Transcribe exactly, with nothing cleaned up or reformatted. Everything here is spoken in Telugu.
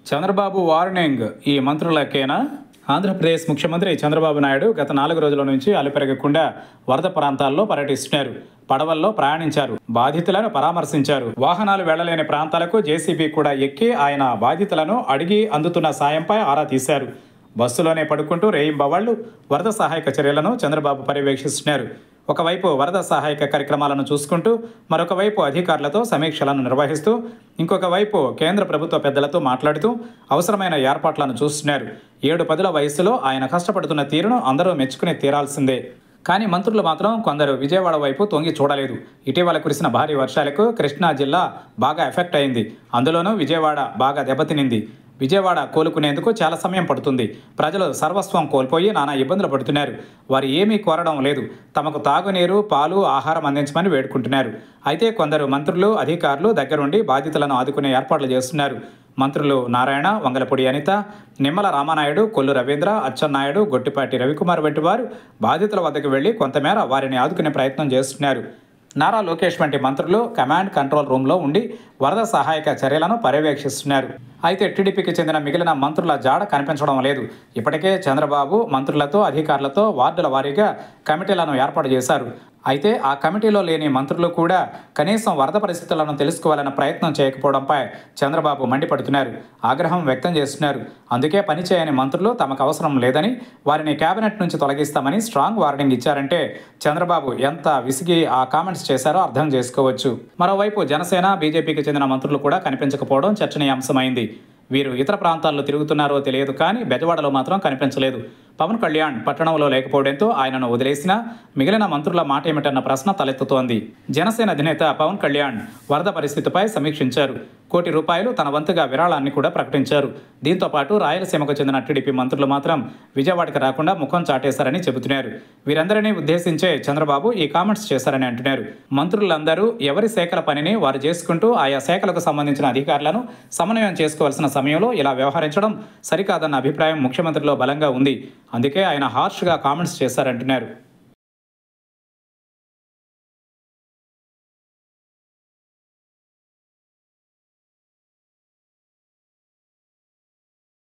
చంద్రబాబు వార్నింగ్ ఈ మంత్రులకేనా? ఆంధ్రప్రదేశ్ ముఖ్యమంత్రి చంద్రబాబు నాయుడు గత నాలుగు రోజుల నుంచి అలుపెరగకుండా వరద ప్రాంతాల్లో పర్యటిస్తున్నారు. పడవల్లో ప్రయాణించారు, బాధితులను పరామర్శించారు. వాహనాలు వెళ్లలేని ప్రాంతాలకు జేసీబీ కూడా ఎక్కి ఆయన బాధితులను అడిగి అందుతున్న సాయంపై ఆరా తీశారు. బస్సులోనే పడుకుంటూ రేయింబవళ్లు వరద సహాయక చర్యలను చంద్రబాబు పర్యవేక్షిస్తున్నారు. ఒకవైపు వరద సహాయక కార్యక్రమాలను చూసుకుంటూ, మరొక వైపు అధికారులతో సమీక్షలను నిర్వహిస్తూ, ఇంకొక వైపు కేంద్ర ప్రభుత్వ పెద్దలతో మాట్లాడుతూ అవసరమైన ఏర్పాట్లను చూస్తున్నారు. ఏడు పదుల వయసులో ఆయన కష్టపడుతున్న తీరును అందరూ మెచ్చుకుని తీరాల్సిందే. కానీ మంత్రులు మాత్రం కొందరు విజయవాడ వైపు తొంగి చూడలేదు. ఇటీవల కురిసిన భారీ వర్షాలకు కృష్ణా జిల్లా బాగా ఎఫెక్ట్ అయింది. అందులోనూ విజయవాడ బాగా దెబ్బతినింది. విజయవాడ కోలుకునేందుకు చాలా సమయం పడుతుంది. ప్రజలు సర్వస్వం కోల్పోయి నానా ఇబ్బందులు పడుతున్నారు. వారు ఏమీ కోరడం లేదు. తమకు తాగునీరు, పాలు, ఆహారం అందించమని వేడుకుంటున్నారు. అయితే కొందరు మంత్రులు, అధికారులు దగ్గరుండి బాధితులను ఆదుకునే ఏర్పాట్లు చేస్తున్నారు. మంత్రులు నారాయణ, వంగలపూడి అనిత, నిమ్మల రామానాయుడు, కొల్లు రవీంద్ర, అచ్చెన్నాయుడు, గొట్టిపాటి రవికుమార్ వంటి వారు బాధితుల వద్దకు వెళ్లి కొంతమేర వారిని ఆదుకునే ప్రయత్నం చేస్తున్నారు. నారా లోకేష్ వంటి మంత్రులు కమాండ్ కంట్రోల్ రూమ్లో ఉండి వరద సహాయక చర్యలను పర్యవేక్షిస్తున్నారు. అయితే టీడీపీకి చెందిన మిగిలిన మంత్రుల జాడ కనిపించడం లేదు. ఇప్పటికే చంద్రబాబు మంత్రులతో, అధికారులతో వార్డుల వారీగా కమిటీలను ఏర్పాటు చేశారు. అయితే ఆ కమిటీలో లేని మంత్రులు కూడా కనీసం వరద పరిస్థితులను తెలుసుకోవాలన్న ప్రయత్నం చేయకపోవడంపై చంద్రబాబు మండిపడుతున్నారు, ఆగ్రహం వ్యక్తం చేస్తున్నారు. అందుకే పనిచేయని మంత్రులు తమకు అవసరం లేదని, వారిని కేబినెట్ నుంచి తొలగిస్తామని స్ట్రాంగ్ వార్నింగ్ ఇచ్చారంటే చంద్రబాబు ఎంత విసిగి ఆ కామెంట్స్ చేశారో అర్థం చేసుకోవచ్చు. మరోవైపు జనసేన, బీజేపీకి చెందిన మంత్రులు కూడా కనిపించకపోవడం చర్చనీయాంశమైంది. వీరు ఇతర ప్రాంతాల్లో తిరుగుతున్నారో తెలియదు, కానీ బెజవాడలో మాత్రం కనిపించలేదు. పవన్ కళ్యాణ్ పట్టణంలో లేకపోవడంతో ఆయనను వదిలేసినా మిగిలిన మంత్రుల మాట ఏమిటన్న ప్రశ్న తలెత్తుతోంది. జనసేన అధినేత పవన్ కళ్యాణ్ వరద పరిస్థితిపై సమీక్షించారు. కోటి రూపాయలు తన వంతుగా విరాళాన్ని కూడా ప్రకటించారు. దీంతో పాటు రాయలసీమకు చెందిన టీడీపీ మంత్రులు మాత్రం విజయవాడకు రాకుండా ముఖం చాటేశారని చెబుతున్నారు. వీరందరినీ ఉద్దేశించే చంద్రబాబు ఈ కామెంట్స్ చేశారని అంటున్నారు. మంత్రులందరూ ఎవరి శాఖల పనిని వారు చేసుకుంటూ ఆయా శాఖలకు సంబంధించిన అధికారులను సమన్వయం చేసుకోవాల్సిన సమయంలో ఇలా వ్యవహరించడం సరికాదన్న అభిప్రాయం ముఖ్యమంత్రిలో బలంగా ఉంది. అందుకే ఆయన హార్ష్గా కామెంట్స్ చేశారంటున్నారు.